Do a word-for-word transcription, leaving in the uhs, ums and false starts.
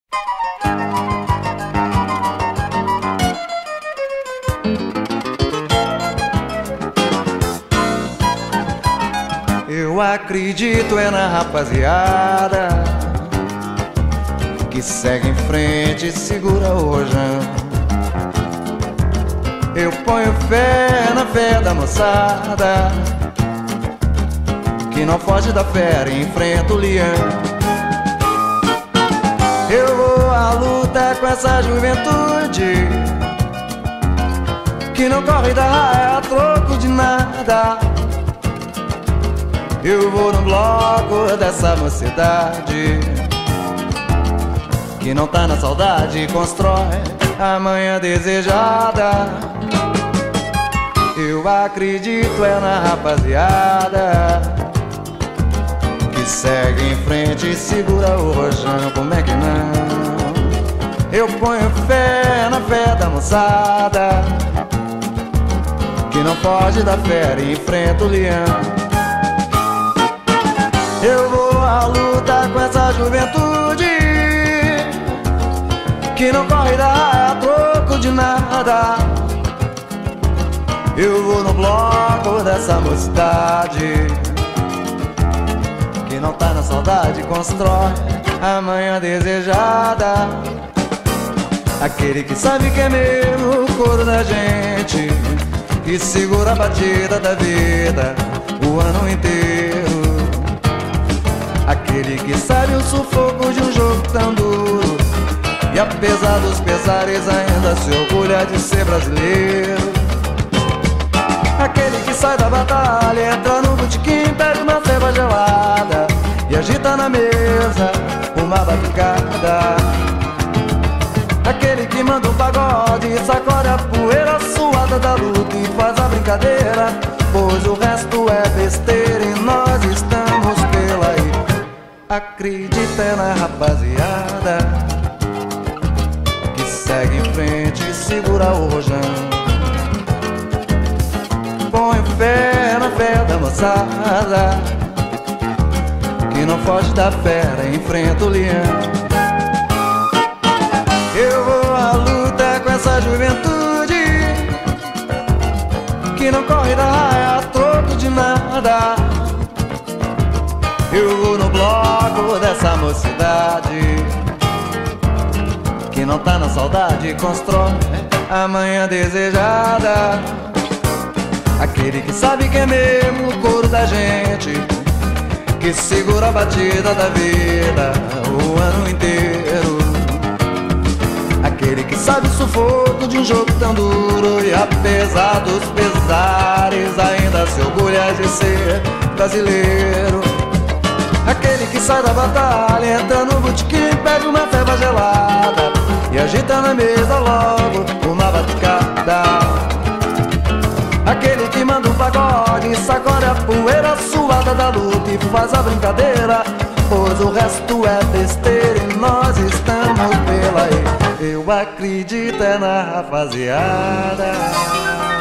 Eu acredito é na rapaziada que segue em frente e segura o rojão. Eu ponho fé na fé da moçada que não foge da fera e enfrenta o leão. Eu vou à luta com essa juventude que não corre da raia a troco de nada. Eu vou no bloco dessa mocidade que não tá na saudade e constrói a manhã desejada. Eu acredito é na rapaziada que segue em frente e segura o rojão. Como é que não? Eu ponho fé na fé da moçada que não foge da fera e enfrenta o leão. Eu vou à luta com essa juventude que não corre da raia a troco de nada. Eu vou no bloco dessa mocidade que não tá na saudade e constrói a manhã desejada. Aquele que sabe que é mesmo o coro da gente, que segura a batida da vida o ano inteiro. Aquele que sabe o sufoco de um jogo tão duro e apesar dos pesares ainda se orgulha de ser brasileiro. Aquele que sai da batalha, entra no botequim, pede uma cerveja gelada e agita na mesa uma batucada. Aquele que manda um pagode e sacode a poeira suada da luta e faz a brincadeira, pois o resto é besteira e nós estamos pela aí. Acredita na rapaziada que segue em frente e segura o rojão. Põe fé na fé da moçada que não foge da fera e enfrenta o leão. Eu vou à luta com essa juventude que não corre da raia a troco de nada. Eu vou no bloco dessa mocidade que não tá na saudade e constrói a manhã desejada. Aquele que sabe que é mesmo o coro da gente, que segura a batida da vida o ano inteiro. Aquele que sabe o sufoco de um jogo tão duro e apesar dos pesares ainda se orgulha de ser brasileiro. Aquele que sai da batalha, entra no botequim, pede uma cerveja gelada e agita na mesa logo uma batucada. Aquele que manda um pagode e sacode a poeira suada da luta e faz a brincadeira, pois o resto é besteira e nós estamos pela aí. Eu acredito é na rapaziada.